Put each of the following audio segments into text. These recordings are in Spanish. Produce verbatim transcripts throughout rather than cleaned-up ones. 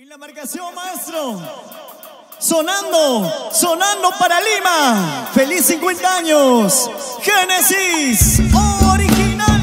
la marcación, maestro. Sonando, sonando para Lima. Feliz cincuenta años. Génesis original.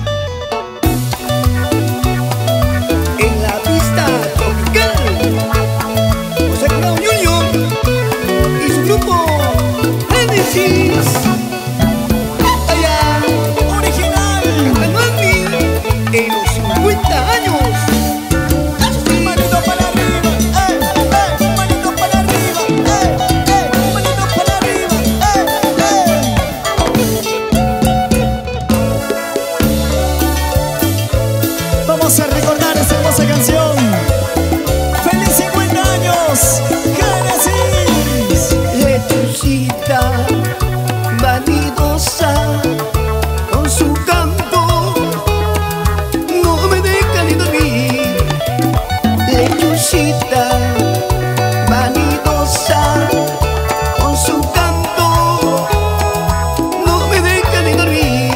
En la pista tropical, José Curao Junior y su grupo Génesis. Allá, Original. Canandi, en los cincuenta años. Manito para arriba, eh, eh, manito para arriba, eh, eh, manito para arriba, eh, eh. Vamos a recordar esta hermosa canción. ¡Feliz cincuenta años! ¡Génesis! Lechucita vanidosa, con su canto no me deja ni dormir. Lechucita vanidosa, con su canto no me deja ni dormir.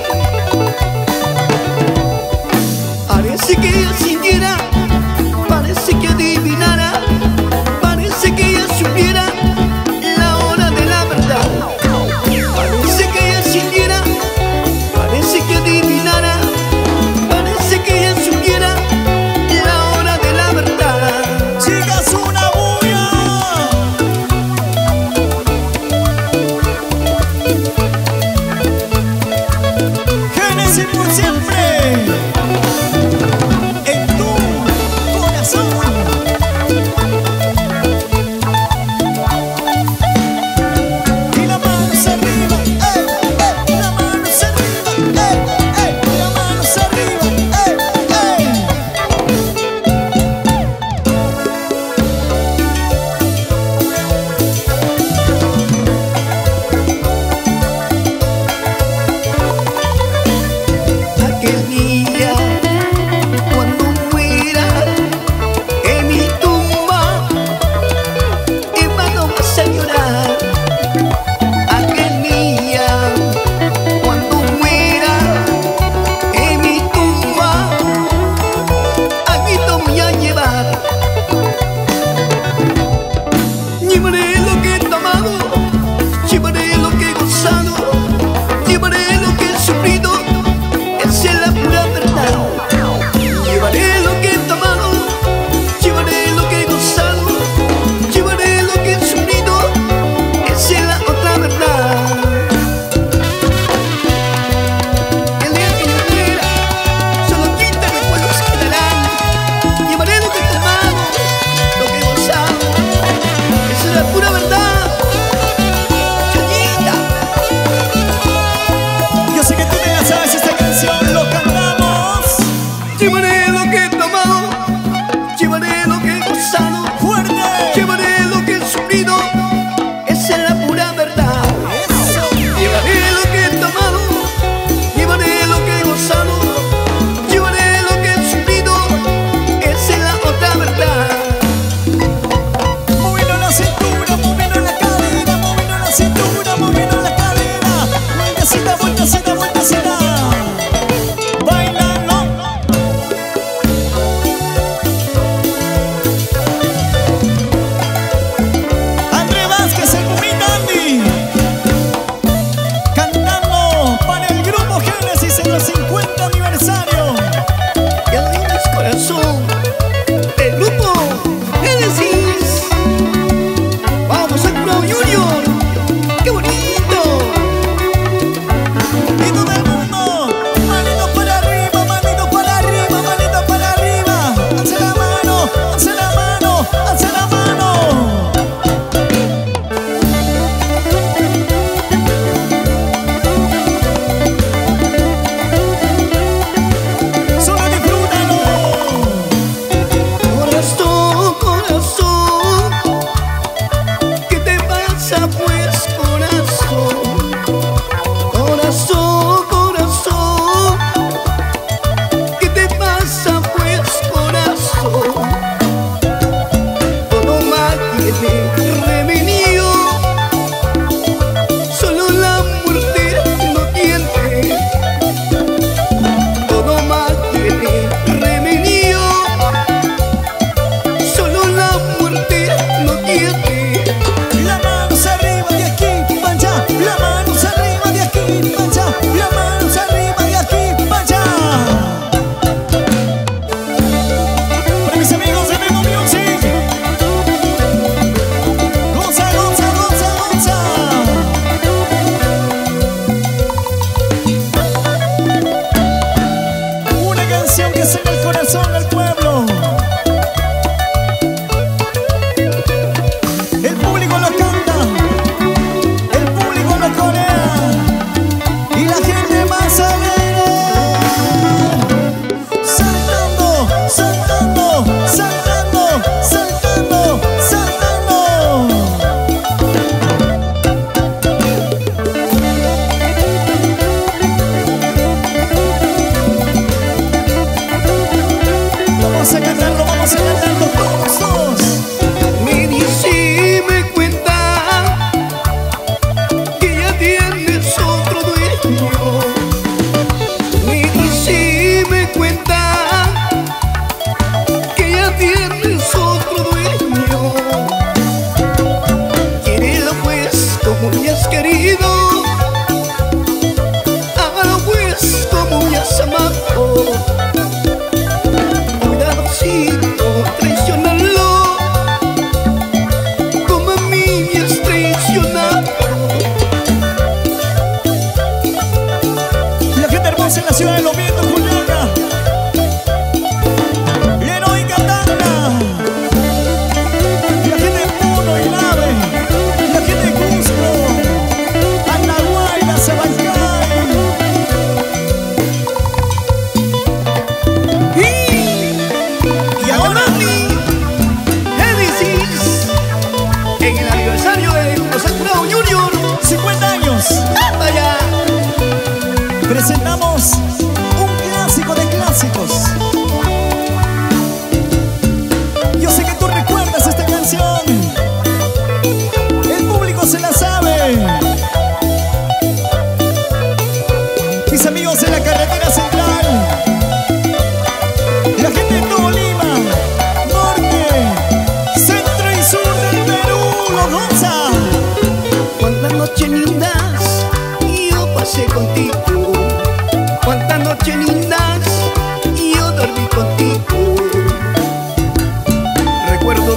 Parece que ella sintiera, parece que adivinara, parece que ella supiera la hora de la verdad. Parece que ella sintiera, parece que adivinara, parece que ella supiera la hora de la verdad. Chicas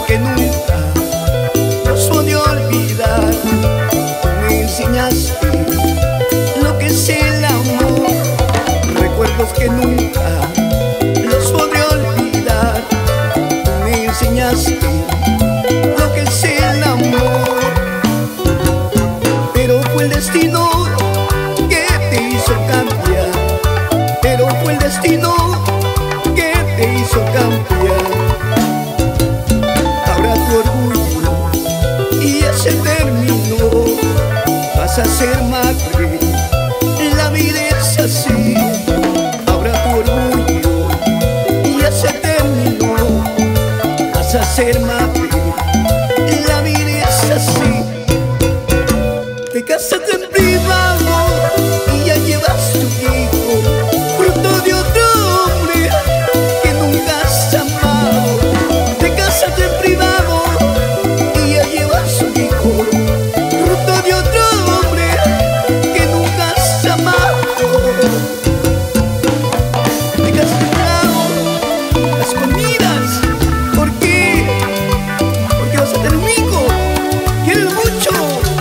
que nunca los podía olvidar. Tú me enseñaste lo que es el amor, recuerdos que nunca los podré olvidar. Tú me enseñaste lo que es el amor, pero fue el destino que te hizo cambiar, pero fue el destino que te hizo cambiar. Ahora tu orgullo y ese terminó, vas a ser madre, la vida es así. Ahora tu orgullo y ese terminó, vas a ser madre, la vida es así. Te casaste en privado y ya llevas tu hijo, fruto de otro hombre que nunca has amado. Te casaste en privado y ya llevas tu hijo, fruto de otro hombre que nunca has amado. Te casaste en privado, las comidas, ¿por qué? Porque vas a tener un hijo, quieres mucho.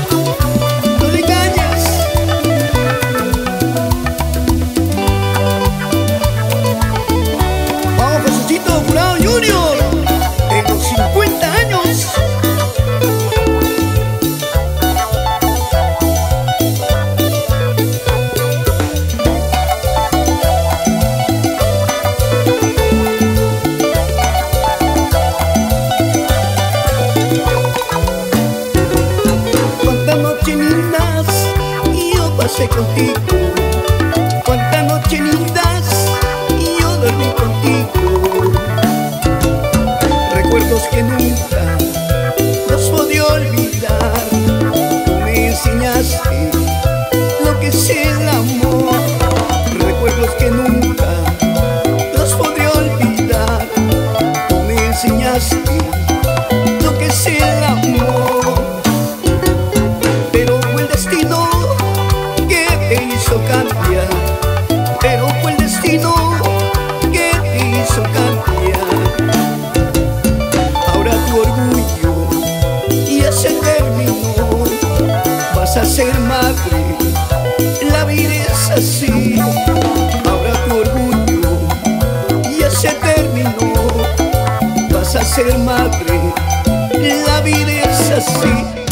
Junior, en los cincuenta años. Cuántas noches lindas yo pasé contigo, cuántas noches lindas yo dormí contigo, recuerdos que nunca los podía olvidar. Tú me enseñaste lo que es el amor, recuerdos que nunca los podía olvidar. Tú me enseñaste lo que es el amor, pero fue el destino que te hizo cambiar, pero fue el destino que te hizo cambiar. Y ese terminó, vas a ser madre, la vida es así. Ahora tu orgullo y ese terminó, vas a ser madre, la vida es así.